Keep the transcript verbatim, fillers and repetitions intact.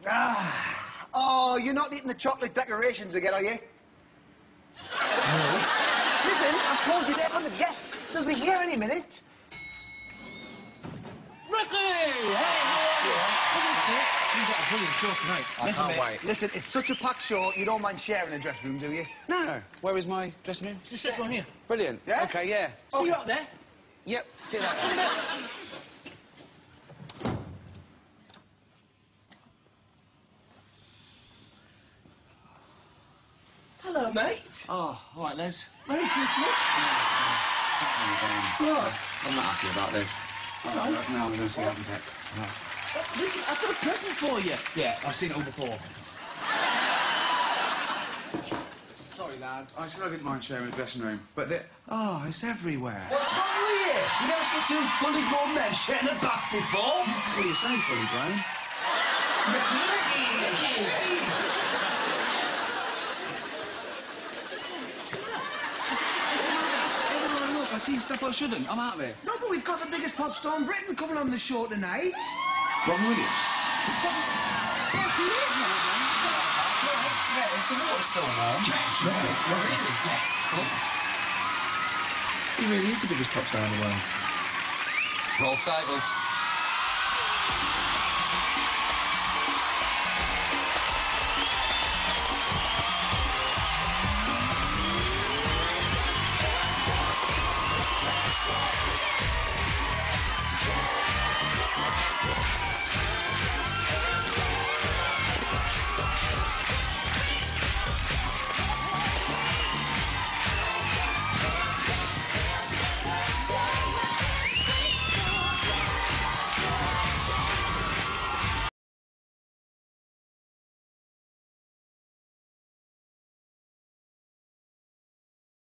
Ah. Oh, you're not eating the chocolate decorations again, are you? No. Listen, I've told you they're for the guests. They'll be here any minute. Ricky! Hey, how are you? Look at this. You've got a brilliant show tonight. I listen, can't mate, wait. Listen, it's such a packed show, you don't mind sharing a dressing room, do you? No. Where is my dressing room? Just this one here. Brilliant. Yeah? OK, yeah. See you up there? Yep, see you later. Hello, mate. Oh, all right, Les. Merry Christmas. Something again. What? I'm not happy about this. All No, right. no, I'm going to see Happy Tech. No. Uh, Ricky, I've got a present for you. Yeah, I've seen it all before. Sorry, lads. I said I didn't mind sharing a dressing room, but the... Oh, it's everywhere. What's wrong with you? You never seen two fully grown men sharing a bath before? What do you say, fully grown? Ricky, Ricky, Ricky. I see stuff I shouldn't. I'm out of here. No, but we've got the biggest pop star in Britain coming on the show tonight. Ron Williams. Yeah, he is, man. Yeah, is the water still warm? Yeah, Really? Yeah. He really is the biggest pop star in the world. Roll titles.